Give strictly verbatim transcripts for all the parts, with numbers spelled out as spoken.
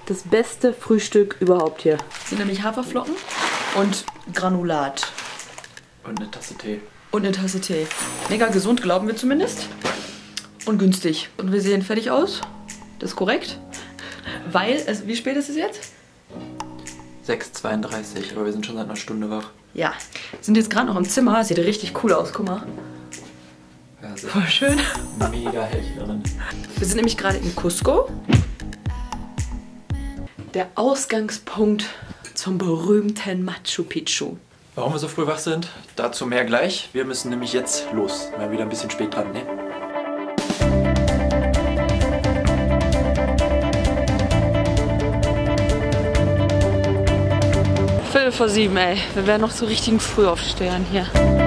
das beste Frühstück überhaupt hier. Das sind nämlich Haferflocken und Granulat. Und eine Tasse Tee. Und eine Tasse Tee. Mega gesund, glauben wir zumindest. Und günstig. Und wir sehen fertig aus. Das ist korrekt. Weil, es, wie spät ist es jetzt? sechs Uhr zweiunddreißig, aber wir sind schon seit einer Stunde wach. Ja. Sind jetzt gerade noch im Zimmer. Sieht richtig cool aus, guck mal. Ja, voll schön. Mega hell hier drin. Wir sind nämlich gerade in Cusco. Der Ausgangspunkt zum berühmten Machu Picchu. Warum wir so früh wach sind, dazu mehr gleich. Wir müssen nämlich jetzt los. Wir sind wieder ein bisschen spät dran, ne? Viertel vor sieben, ey. Wir werden noch so richtigen Frühaufstehern hier.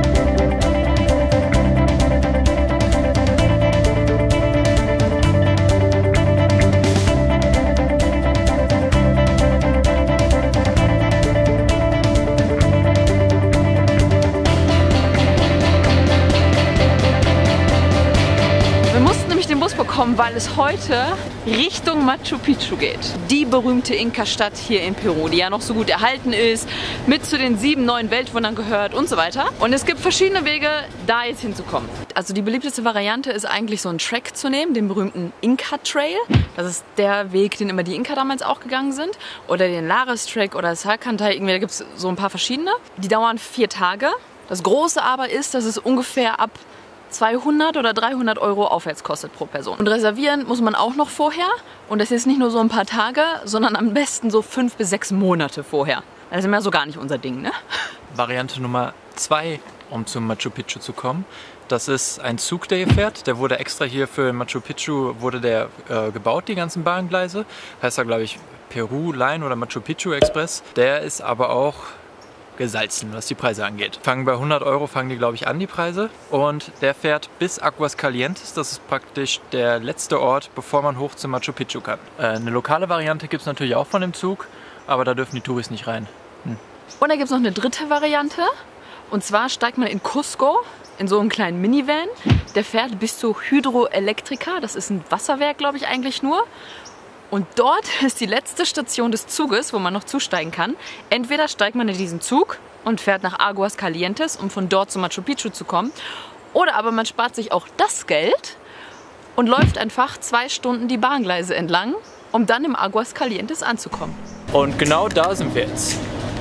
Bekommen, weil es heute Richtung Machu Picchu geht. Die berühmte Inka-Stadt hier in Peru, die ja noch so gut erhalten ist, mit zu den sieben neuen Weltwundern gehört und so weiter. Und es gibt verschiedene Wege, da jetzt hinzukommen. Also die beliebteste Variante ist eigentlich so einen Track zu nehmen, den berühmten Inka-Trail. Das ist der Weg, den immer die Inka damals auch gegangen sind. Oder den Lares-Track oder Salkantay, irgendwie, da gibt es so ein paar verschiedene. Die dauern vier Tage. Das Große aber ist, dass es ungefähr ab zweihundert oder dreihundert Euro aufwärts kostet pro Person. Und reservieren muss man auch noch vorher. Und das ist nicht nur so ein paar Tage, sondern am besten so fünf bis sechs Monate vorher. Das ist immer so gar nicht unser Ding, ne? Variante Nummer zwei, um zum Machu Picchu zu kommen. Das ist ein Zug, der hier fährt. Der wurde extra hier für Machu Picchu wurde der, äh, gebaut, die ganzen Bahngleise. Heißt da, glaube ich, Peru Line oder Machu Picchu Express. Der ist aber auch gesalzen, was die Preise angeht. Fangen bei hundert Euro, fangen die, glaube ich, an, die Preise. Und der fährt bis Aguascalientes. Das ist praktisch der letzte Ort, bevor man hoch zu Machu Picchu kann. Äh, eine lokale Variante gibt es natürlich auch von dem Zug, aber da dürfen die Touris nicht rein. Hm. Und da gibt es noch eine dritte Variante. Und zwar steigt man in Cusco in so einen kleinen Minivan. Der fährt bis zu Hydroelectrica. Das ist ein Wasserwerk, glaube ich, eigentlich nur. Und dort ist die letzte Station des Zuges, wo man noch zusteigen kann. Entweder steigt man in diesen Zug und fährt nach Aguascalientes, um von dort zu Machu Picchu zu kommen. Oder aber man spart sich auch das Geld und läuft einfach zwei Stunden die Bahngleise entlang, um dann im Aguascalientes anzukommen. Und genau da sind wir jetzt.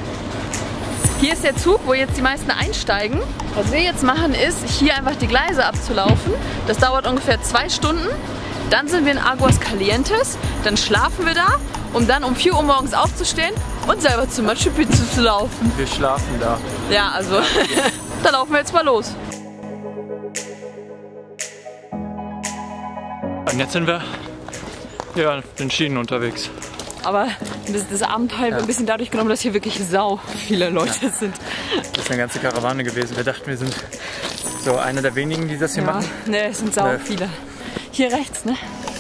Hier ist der Zug, wo jetzt die meisten einsteigen. Was wir jetzt machen, ist, hier einfach die Gleise abzulaufen. Das dauert ungefähr zwei Stunden. Dann sind wir in Aguascalientes, dann schlafen wir da, um dann um vier Uhr morgens aufzustehen und selber zu Machu Picchu zu laufen. Wir schlafen da. Ja, also, da laufen wir jetzt mal los. Und jetzt sind wir ja, auf den Schienen unterwegs. Aber das, das Abenteuer wird ein bisschen dadurch genommen, dass hier wirklich sau viele Leute ja. sind. Das ist eine ganze Karawane gewesen. Wir dachten, wir sind so einer der wenigen, die das hier ja, machen. Ne, es sind sau ne. viele. Hier rechts, ne?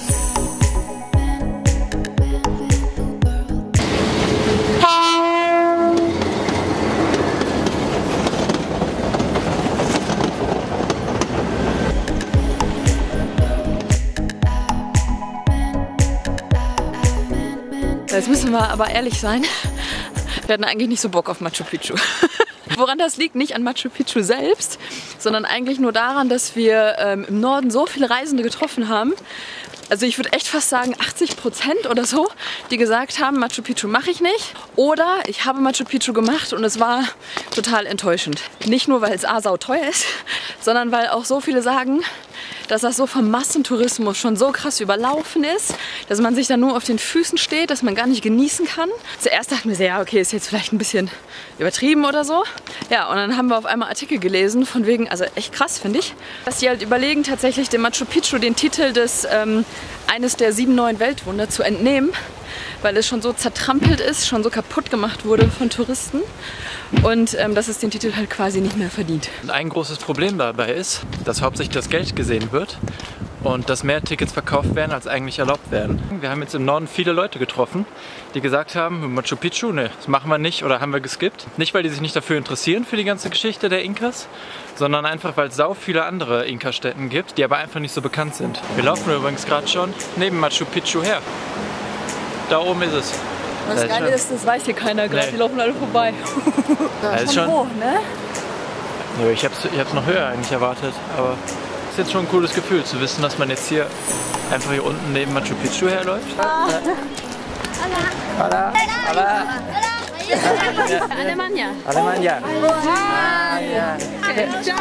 Jetzt müssen wir aber ehrlich sein, wir hatten eigentlich nicht so Bock auf Machu Picchu. Woran das liegt, nicht an Machu Picchu selbst, sondern eigentlich nur daran, dass wir ähm, im Norden so viele Reisende getroffen haben. Also ich würde echt fast sagen achtzig Prozent oder so, die gesagt haben, Machu Picchu mache ich nicht. Oder ich habe Machu Picchu gemacht und es war total enttäuschend. Nicht nur, weil es a sau teuer ist, sondern weil auch so viele sagen, dass das so vom Massentourismus schon so krass überlaufen ist, dass man sich dann nur auf den Füßen steht, dass man gar nicht genießen kann. Zuerst dachten wir so, ja okay, ist jetzt vielleicht ein bisschen übertrieben oder so. Ja, und dann haben wir auf einmal Artikel gelesen von wegen, also echt krass finde ich, dass die halt überlegen, tatsächlich dem Machu Picchu den Titel des ähm, eines der sieben neuen Weltwunder zu entnehmen, weil es schon so zertrampelt ist, schon so kaputt gemacht wurde von Touristen und ähm, dass es den Titel halt quasi nicht mehr verdient. Und ein großes Problem dabei ist, dass hauptsächlich das Geld gesehen wird und dass mehr Tickets verkauft werden, als eigentlich erlaubt werden. Wir haben jetzt im Norden viele Leute getroffen, die gesagt haben, Machu Picchu, ne, das machen wir nicht oder haben wir geskippt. Nicht, weil die sich nicht dafür interessieren, für die ganze Geschichte der Inkas, sondern einfach, weil es sau viele andere Inka-Stätten gibt, die aber einfach nicht so bekannt sind. Wir laufen übrigens gerade schon neben Machu Picchu her. da oben ist es. Das, das Geile ist, das weiß hier keiner gerade, nee. Die laufen alle vorbei. Das ist schon hoch, ne? Nö, ich hab's, ich hab's noch höher eigentlich erwartet, aber es ist jetzt schon ein cooles Gefühl zu wissen, dass man jetzt hier einfach hier unten neben Machu Picchu herläuft. Hola. Hola. Hola. Alemania. Alemania. Ah, ja. Okay. Ciao.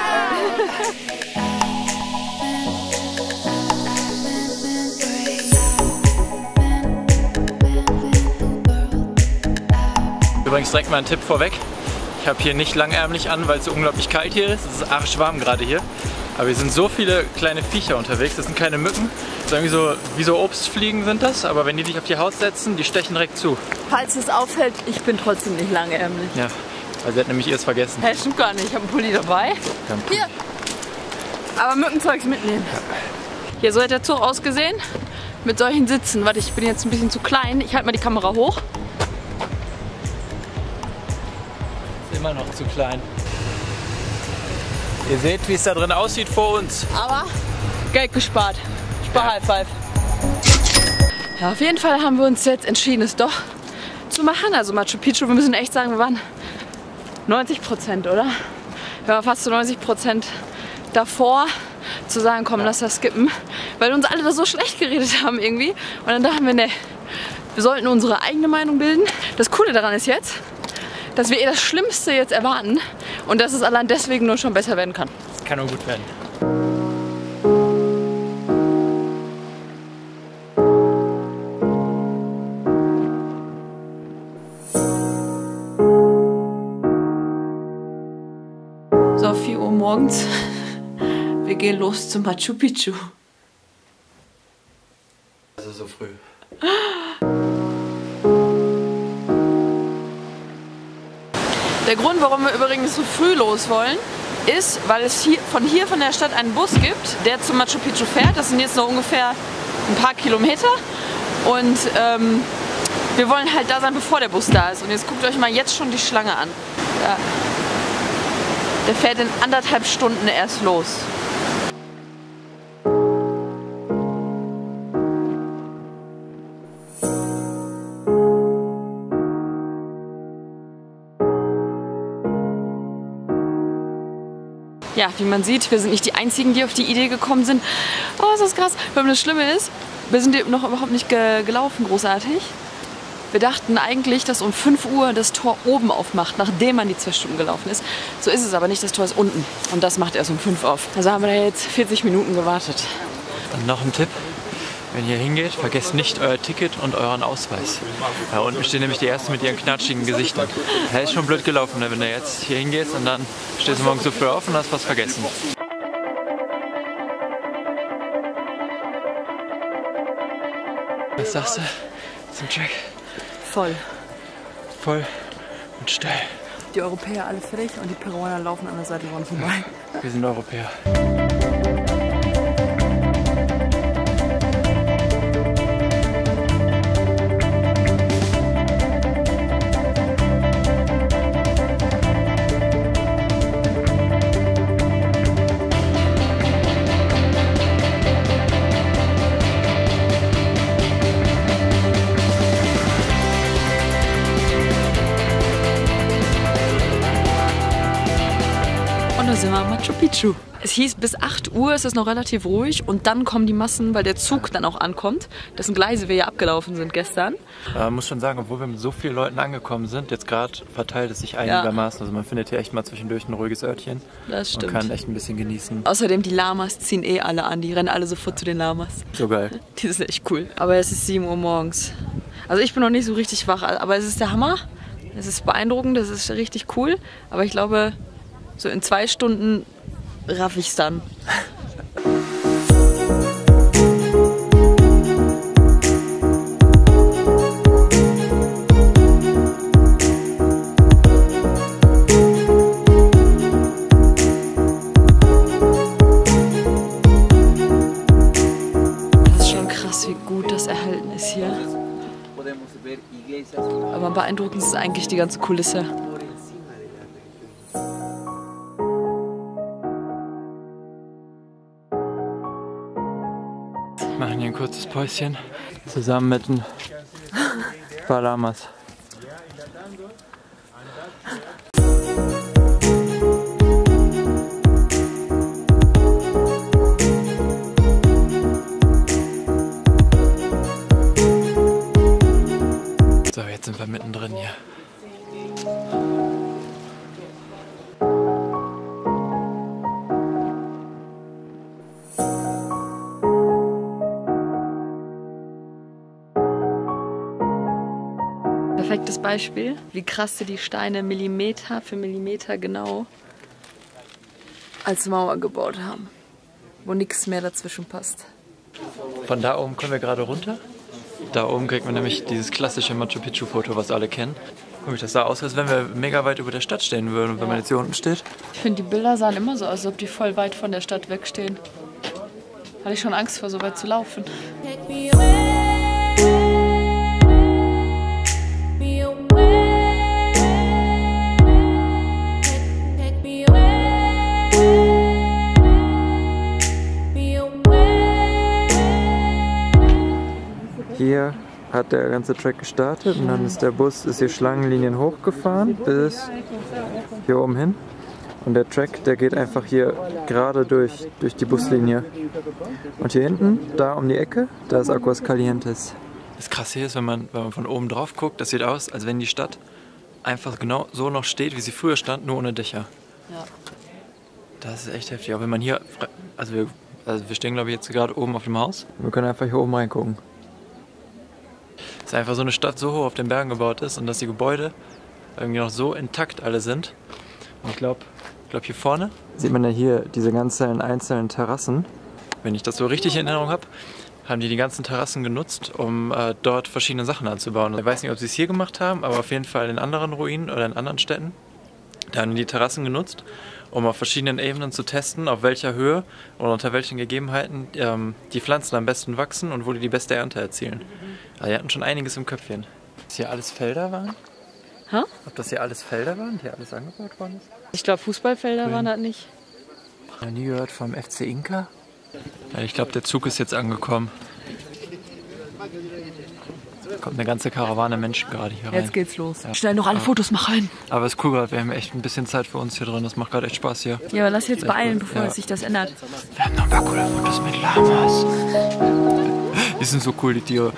Übrigens direkt mal ein Tipp vorweg. Ich habe hier nicht langärmlich an, weil es so unglaublich kalt hier ist. Es ist arschwarm gerade hier. Aber hier sind so viele kleine Viecher unterwegs. Das sind keine Mücken. Das sind irgendwie so, wie so Obstfliegen sind das. Aber wenn die dich auf die Haut setzen, die stechen direkt zu. Falls es auffällt, ich bin trotzdem nicht langärmlich. Ja, weil sie hat nämlich ihrs vergessen. Hä, stimmt gar nicht. Ich habe einen Pulli dabei. Hier. Aber Mückenzeugs mitnehmen. Ja. Hier, so hat der Zug ausgesehen. Mit solchen Sitzen. Warte, ich bin jetzt ein bisschen zu klein. Ich halte mal die Kamera hoch. Immer noch zu klein. Ihr seht, wie es da drin aussieht vor uns. Aber Geld gespart. Spar ja. High Five. Ja, auf jeden Fall haben wir uns jetzt entschieden, es doch zu machen. Also Machu Picchu, wir müssen echt sagen, wir waren neunzig Prozent, oder? Wir waren fast zu neunzig Prozent davor, zu sagen, komm, ja. lass das skippen. Weil uns alle da so schlecht geredet haben irgendwie. Und dann dachten wir, ne, wir sollten unsere eigene Meinung bilden. Das Coole daran ist jetzt, dass wir eh das Schlimmste jetzt erwarten und dass es allein deswegen nur schon besser werden kann. Es kann nur gut werden. So, vier Uhr morgens. Wir gehen los zum Machu Picchu. Also so früh. Der Grund, warum wir übrigens so früh los wollen, ist, weil es hier, von hier von der Stadt einen Bus gibt, der zum Machu Picchu fährt. Das sind jetzt noch ungefähr ein paar Kilometer. Und ähm, wir wollen halt da sein, bevor der Bus da ist. Und jetzt guckt euch mal jetzt schon die Schlange an. Ja. Der fährt in anderthalb Stunden erst los. Ja, wie man sieht, wir sind nicht die Einzigen, die auf die Idee gekommen sind. Oh, ist das krass. Weil das Schlimme ist, wir sind noch überhaupt nicht ge gelaufen, großartig. Wir dachten eigentlich, dass um fünf Uhr das Tor oben aufmacht, nachdem man die zwei Stunden gelaufen ist. So ist es aber nicht, das Tor ist unten. Und das macht erst um fünf auf. Also haben wir da jetzt vierzig Minuten gewartet. Und noch ein Tipp. Wenn ihr hingeht, vergesst nicht euer Ticket und euren Ausweis. Da unten stehen nämlich die Ersten mit ihren knatschigen Gesichtern. Das ist schon blöd gelaufen, ne? Wenn du jetzt hier hingehst und dann stehst du morgens so früh auf und hast was vergessen. Was sagst du zum Track? Voll. Voll und steil. Die Europäer alle fertig und die Peruaner laufen an der Seite dran vorbei. Wir sind Europäer. Sind wir am Machu Picchu. Es hieß, bis acht Uhr ist es noch relativ ruhig und dann kommen die Massen, weil der Zug dann auch ankommt, dessen Gleise wir ja abgelaufen sind gestern. Man äh, muss schon sagen, obwohl wir mit so vielen Leuten angekommen sind, jetzt gerade verteilt es sich einigermaßen. Ja. Also man findet hier echt mal zwischendurch ein ruhiges Örtchen. Das stimmt. Man kann echt ein bisschen genießen. Außerdem, die Lamas ziehen eh alle an, die rennen alle sofort zu den Lamas. So geil. Die sind echt cool. Aber es ist sieben Uhr morgens. Also ich bin noch nicht so richtig wach, aber es ist der Hammer. Es ist beeindruckend, das ist richtig cool. Aber ich glaube, so in zwei Stunden raff ich's dann. Das ist schon krass, wie gut das erhalten ist hier. Aber am beeindruckendsten ist eigentlich die ganze Kulisse. Wir machen hier ein kurzes Päuschen zusammen mit ein paar Lamas. So, jetzt sind wir mittendrin hier. Perfektes Beispiel, wie krass sie die Steine Millimeter für Millimeter genau als Mauer gebaut haben, wo nichts mehr dazwischen passt. Von da oben kommen wir gerade runter. Da oben kriegt man nämlich dieses klassische Machu Picchu Foto, was alle kennen. Guck mich, das sah aus, als wenn wir mega weit über der Stadt stehen würden, wenn man jetzt hier unten steht. Ich finde, die Bilder sahen immer so aus, als ob die voll weit von der Stadt wegstehen. Hatte ich schon Angst vor, so weit zu laufen. Hier hat der ganze Track gestartet und dann ist der Bus ist hier Schlangenlinien hochgefahren bis hier oben hin. Und der Track, der geht einfach hier gerade durch, durch die Buslinie. Und hier hinten, da um die Ecke, da ist Aguas Calientes. Das Krasse hier ist, wenn man, wenn man von oben drauf guckt, das sieht aus, als wenn die Stadt einfach genau so noch steht, wie sie früher stand, nur ohne Dächer. Ja. Das ist echt heftig. Auch wenn man hier, also wir, also wir stehen glaube ich jetzt gerade oben auf dem Haus. Wir können einfach hier oben reingucken. Dass einfach so eine Stadt so hoch auf den Bergen gebaut ist und dass die Gebäude irgendwie noch so intakt alle sind. Und ich glaube, ich glaub hier vorne sieht man ja hier diese ganzen einzelnen Terrassen. Wenn ich das so richtig in Erinnerung habe, haben die die ganzen Terrassen genutzt, um äh, dort verschiedene Sachen anzubauen. Ich weiß nicht, ob sie es hier gemacht haben, aber auf jeden Fall in anderen Ruinen oder in anderen Städten. Da haben die Terrassen genutzt, um auf verschiedenen Ebenen zu testen, auf welcher Höhe und unter welchen Gegebenheiten ähm, die Pflanzen am besten wachsen und wo die die beste Ernte erzielen. Also die hatten schon einiges im Köpfchen. Dass hier alles Felder waren? Hä? Ob das hier alles Felder waren, die hier alles angebaut worden ist? Ich glaube, Fußballfelder Grün. waren das nicht. Ich habe nie gehört vom F C Inka. Ja, ich glaube, der Zug ist jetzt angekommen. Da kommt eine ganze Karawane Menschen gerade hier rein. Jetzt geht's los. Ja. Schnell noch alle Ja. Fotos machen. Aber es ist cool gerade, wir haben echt ein bisschen Zeit für uns hier drin. Das macht gerade echt Spaß hier. Ja, aber lass jetzt beeilen, bevor Ja. sich das ändert. Wir haben noch ein paar coole Fotos mit Lamas. Die sind so cool, die Tiere.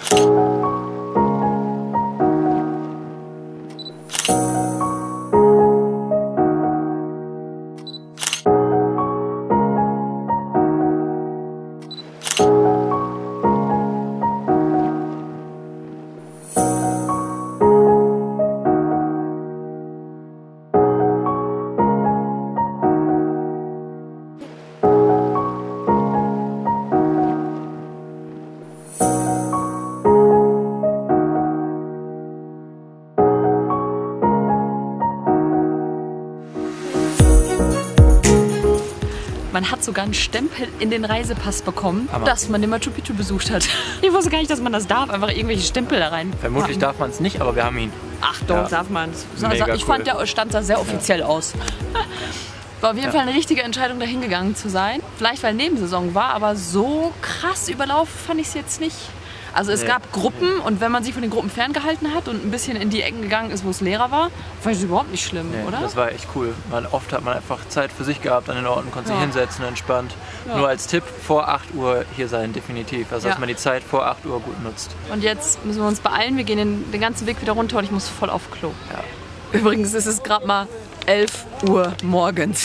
Man hat sogar einen Stempel in den Reisepass bekommen, Hammer. dass man den Machu Picchu besucht hat. Ich wusste gar nicht, dass man das darf, einfach irgendwelche Stempel da rein. Vermutlich darf man es nicht, aber wir haben ihn. Ach doch, Ja. darf man. Mega Ich fand, cool. der stand da sehr offiziell aus. War auf jeden Ja. Fall eine richtige Entscheidung, da hingegangen zu sein. Vielleicht, weil Nebensaison war, aber so krass überlaufen fand ich es jetzt nicht. Also es Nee. gab Gruppen und wenn man sich von den Gruppen ferngehalten hat und ein bisschen in die Ecken gegangen ist, wo es leerer war, war es überhaupt nicht schlimm, Nee, oder? das war echt cool. Man, oft hat man einfach Zeit für sich gehabt an den Orten, konnte sich Ja. hinsetzen, entspannt. Ja. Nur als Tipp, vor acht Uhr hier sein, definitiv. Also Ja. dass man die Zeit vor acht Uhr gut nutzt. Und jetzt müssen wir uns beeilen, wir gehen den, den ganzen Weg wieder runter und ich muss voll auf Klo. Ja. Übrigens ist es gerade mal elf Uhr morgens.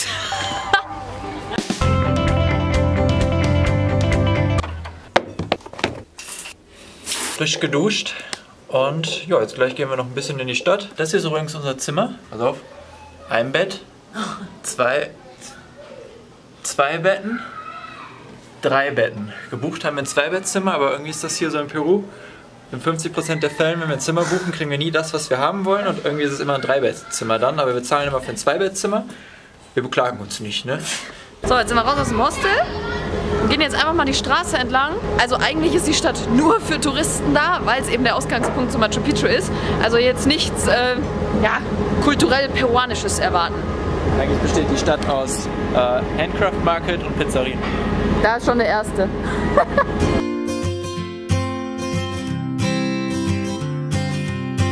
Frisch geduscht und ja, jetzt gleich gehen wir noch ein bisschen in die Stadt. Das hier ist übrigens unser Zimmer. Pass auf. Ein Bett, zwei, zwei Betten, drei Betten. Gebucht haben wir ein Zwei-Bettzimmer, aber irgendwie ist das hier so in Peru. In fünfzig Prozent der Fällen, wenn wir ein Zimmer buchen, kriegen wir nie das, was wir haben wollen. Und irgendwie ist es immer ein Drei-Bettzimmer dann, aber wir zahlen immer für ein Zwei-Bettzimmer. Wir beklagen uns nicht, ne? So, jetzt sind wir raus aus dem Hostel und gehen jetzt einfach mal die Straße entlang. Also eigentlich ist die Stadt nur für Touristen da, weil es eben der Ausgangspunkt zu Machu Picchu ist. Also jetzt nichts äh, ja, kulturell Peruanisches erwarten. Eigentlich besteht die Stadt aus äh, Handcraft Market und Pizzerien. Da ist schon der erste. Frisch geduscht und ja, jetzt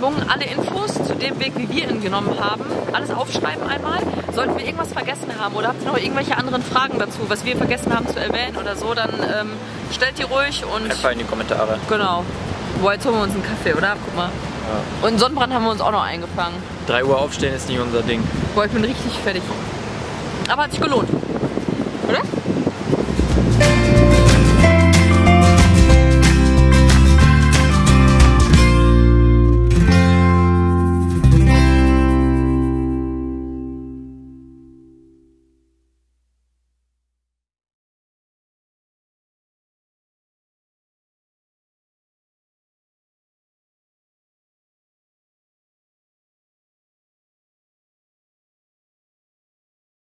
Beschreibung alle Infos zu dem Weg, wie wir ihn genommen haben. Alles aufschreiben einmal. Sollten wir irgendwas vergessen haben oder habt ihr noch irgendwelche anderen Fragen dazu, was wir vergessen haben zu erwähnen oder so, dann ähm, stellt die ruhig und... Einfach in die Kommentare. Genau. Boah, jetzt holen wir uns einen Kaffee, oder? Guck mal. Ja. Und einen Sonnenbrand haben wir uns auch noch eingefangen. drei Uhr aufstehen ist nicht unser Ding. Boah, ich bin richtig fertig. Aber hat sich gelohnt.